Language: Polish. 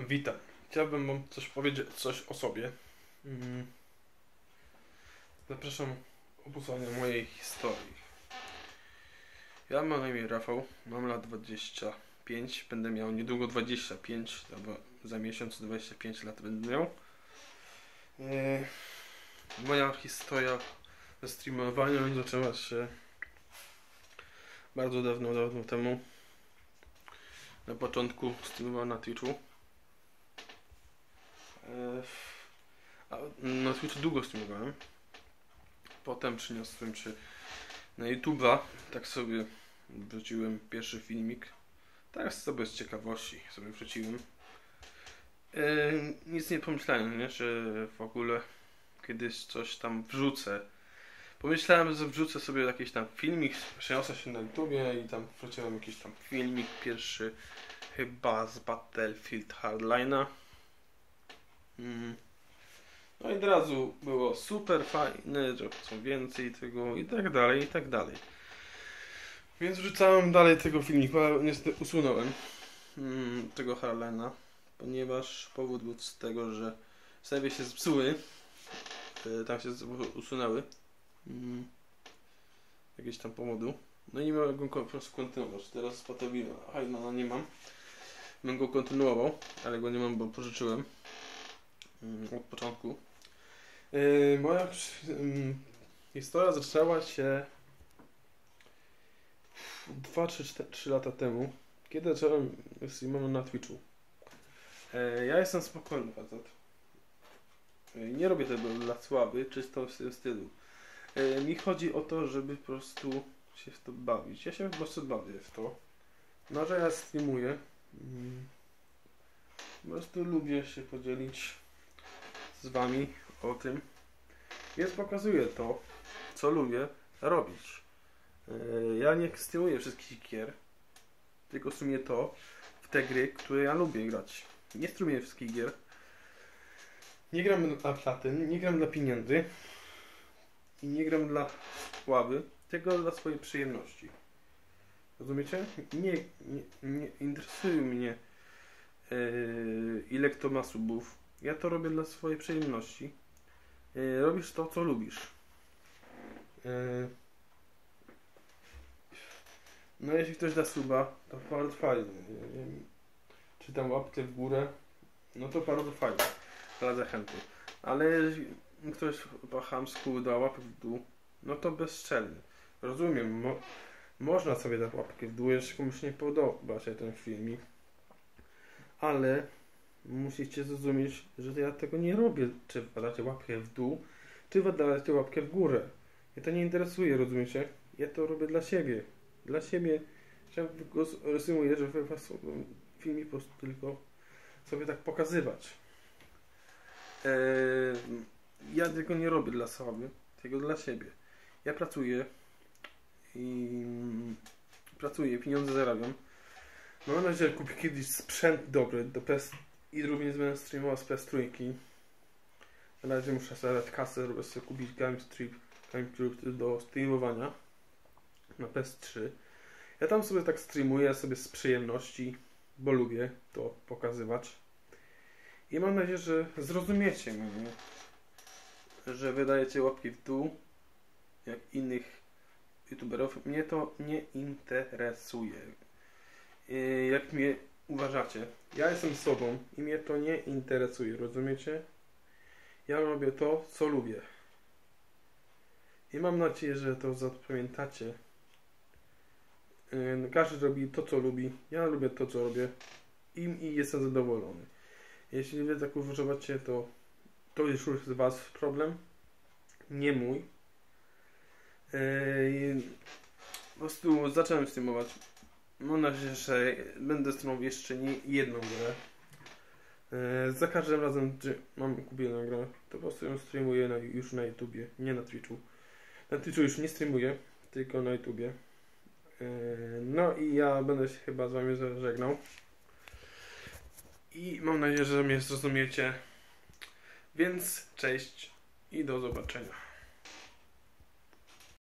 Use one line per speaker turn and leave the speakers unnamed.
Witam. Chciałbym wam coś powiedzieć, coś o sobie. Zapraszam o posłuchanie mojej historii. Ja mam na imię Rafał, mam lat 25, będę miał niedługo 25, albo za miesiąc 25 lat będę miał. Moja historia ze streamowaniem zaczęła się bardzo dawno temu. Na początku streamowałem na Twitchu. Na Twitchu długo streamowałem. Potem przyniosłem się na YouTube'a. Tak sobie wrzuciłem pierwszy filmik. Tak sobie z ciekawości sobie wrzuciłem. Nic nie pomyślałem, nie? Że w ogóle kiedyś coś tam wrzucę. Pomyślałem, że wrzucę sobie jakiś tam filmik, przeniosę się na YouTubie i tam wrzuciłem jakiś tam filmik pierwszy, chyba z Battlefield Hardline'a. No i od razu było super fajne, że chcą więcej tego i tak dalej, i tak dalej. Więc wrzucałem dalej tego filmiku, ale niestety usunąłem tego Hardline'a, ponieważ powód był z tego, że serwery się zepsuły, tam się usunęły jakieś tam powodu. No i nie mogłem go po prostu kontynuować. Teraz Battlefield Hardline'a nie mam. Bym go kontynuował, ale go nie mam, bo pożyczyłem od początku. Moja historia zaczęła się 2-3 lata temu, kiedy zacząłem streamować na Twitchu. Ja jestem spokojny facet. Nie robię tego dla sławy, czysto w tym stylu. Mi chodzi o to, żeby po prostu się w to bawić. Ja się po prostu bawię w to. No, że ja streamuję. Po prostu lubię się podzielić z wami o tym. Więc pokazuję to, co lubię robić. Ja nie streamuję wszystkich gier, tylko streamuję to w te gry, które ja lubię grać. Nie streamuję wszystkich gier. Nie gram dla platyn, nie gram dla pieniędzy i nie gram dla sławy, tylko dla swojej przyjemności. Rozumiecie? Nie interesuje mnie ile kto ma subów. Ja to robię dla swojej przyjemności. Robisz to, co lubisz. No jeśli ktoś da suba, to bardzo fajnie. Czy tam łapkę w górę, no to bardzo fajnie. Dla zachęty. Ale jeśli ktoś po chamsku da łapkę w dół, no to bezczelny. Rozumiem, można sobie dać łapkę w dół, jeśli komuś nie podoba się ten filmik. Ale musicie zrozumieć, że ja tego nie robię, czy dacie łapkę w dół, czy dacie łapkę w górę. Mnie to nie interesuje, rozumiecie? Ja to robię dla siebie. Dla siebie, że go rysuję, żeby was filmik po prostu tylko sobie tak pokazywać. Ja tego nie robię dla sławy, tylko dla siebie. Ja pracuję i pieniądze zarabiam. Mam nadzieję, że kupię kiedyś sprzęt dobry do PS i również będę streamował z PS3. Na razie muszę sobie dać kasę, żeby sobie kupić GameStrip do streamowania na PS3. Ja tam sobie tak streamuję sobie z przyjemności, bo lubię to pokazywać. I mam nadzieję, że zrozumiecie mnie, że wydajecie łapki w dół jak innych youtuberów. Mnie to nie interesuje. Jak mnie uważacie, ja jestem sobą i mnie to nie interesuje, rozumiecie? Ja robię to, co lubię. I mam nadzieję, że to zapamiętacie. Każdy robi to, co lubi. Ja lubię to, co robię. I jestem zadowolony. Jeśli wy tak uważacie, to już z was problem. Nie mój. Po prostu zacząłem streamować. Mam nadzieję, że będę streamował jeszcze nie jedną grę. Za każdym razem, gdy mam kupioną grę, to po prostu ją streamuję już na YouTubie, nie na Twitchu. Na Twitchu już nie streamuję, tylko na YouTubie. No i ja będę się chyba z wami żegnał. I mam nadzieję, że mnie zrozumiecie. Więc cześć i do zobaczenia.